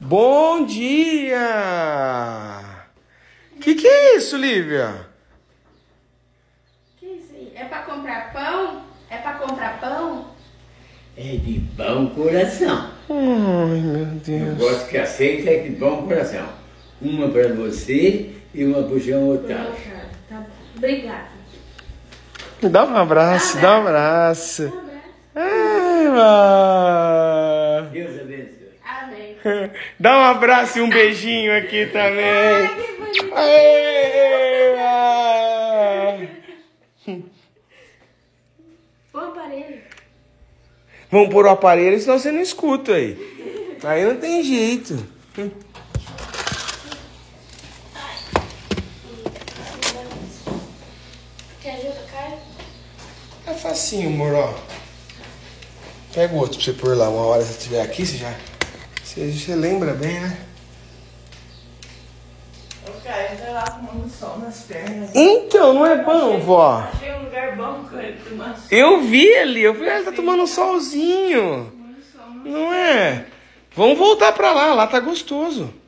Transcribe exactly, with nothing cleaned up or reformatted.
Bom dia! Que que é isso, Lívia? Que isso aí? É pra comprar pão? É pra comprar pão? É de bom coração. Ai, meu O Deus. negócio que aceita é de bom coração. Uma para você e uma para o João Otávio. Tá bom. Obrigada. Dá um abraço, dá um abraço. Um abraço. Ai, mano. Deus abençoe. Amém. Dá um abraço e um beijinho aqui também. Ai, que bonitinho. Aê, mano. O aparelho. Vamos pôr o aparelho, senão você não escuta aí. Aí não tem jeito. Quer ajuda, Caio? É facinho, amor, ó. Pega o outro pra você pôr lá. Uma hora que você estiver aqui, você já... Você, você lembra bem, né? Ô, Caio, entra lá tomando sol nas pernas. Então, não é bom, vó. Achei um lugar bom com ele tomar sol. Eu vi ali, eu falei, ah, ele tá tomando um solzinho. Tomando sol, Não é? Vamos voltar pra lá, lá tá gostoso.